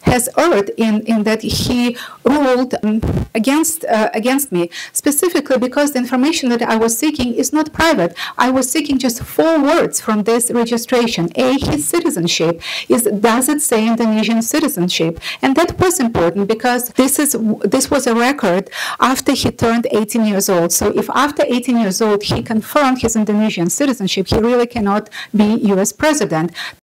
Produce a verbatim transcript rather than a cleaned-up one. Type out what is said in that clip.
has erred in, in that he ruled um, against, uh, against me, specifically because the information that I was seeking is not private. I was seeking just four words from this registration. A, his citizenship. Is, does it say Indonesian citizenship? And that was important because this, is, this was a record after he turned eighteen years old. So if after eighteen years old he confirmed his Indonesian citizenship, he really cannot be U S president.